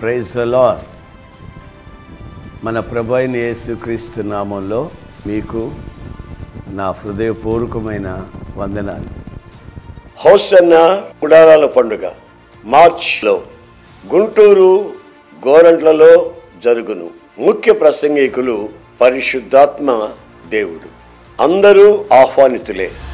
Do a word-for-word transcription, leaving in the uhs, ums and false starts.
Praise the lord. మన ప్రభు అయిన యేసుక్రీస్తు నామంలో మీకు నా హృదయపూర్వకమైన వందనాలు. హోసన్న గుడారాల పండుగ మార్చిలో గుంటూరు గోరంట్లలో జరుగును. ముఖ్య ప్రసంగికులు పరిశుద్ధాత్మ దేవుడు. అందరూ ఆహ్వానితులే.